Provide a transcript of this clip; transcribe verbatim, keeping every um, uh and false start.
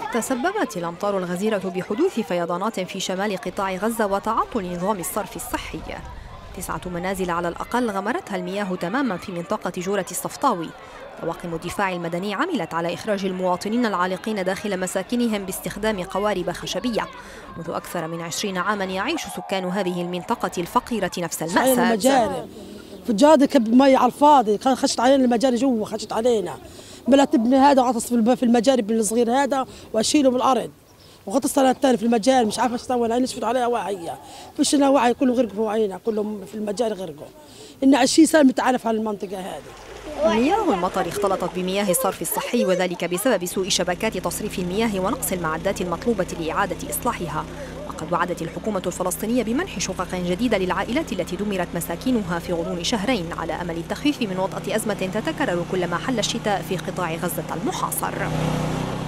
تسببت الأمطار الغزيرة بحدوث فيضانات في شمال قطاع غزة وتعطل نظام الصرف الصحي. تسعة منازل على الأقل غمرتها المياه تماما في منطقة جورة الصفطاوي. طواقم الدفاع المدني عملت على إخراج المواطنين العالقين داخل مساكنهم باستخدام قوارب خشبية. منذ أكثر من عشرين عاما يعيش سكان هذه المنطقة الفقيرة نفس المأساة. في الجادة كب مي على الفاضي، خشت علينا المجاري جوا، خشت علينا بلا تبني هذا وغطس في المجاري الصغير هذا واشيله بالارض، وغطس انا الثاني في المجاري مش عارفه ايش اسوي، انا نشفت عليها واعيه، فيش لنا وعي، كلهم غرقوا وعينا، كلهم في المجاري غرقوا. ان عشرين سنه متعرف على المنطقه هذه. مياه المطر اختلطت بمياه الصرف الصحي، وذلك بسبب سوء شبكات تصريف المياه ونقص المعدات المطلوبة لإعادة إصلاحها. وقد وعدت الحكومة الفلسطينية بمنح شقق جديدة للعائلات التي دمرت مساكنها في غضون شهرين، على أمل التخفيف من وطأة أزمة تتكرر كلما حل الشتاء في قطاع غزة المحاصر.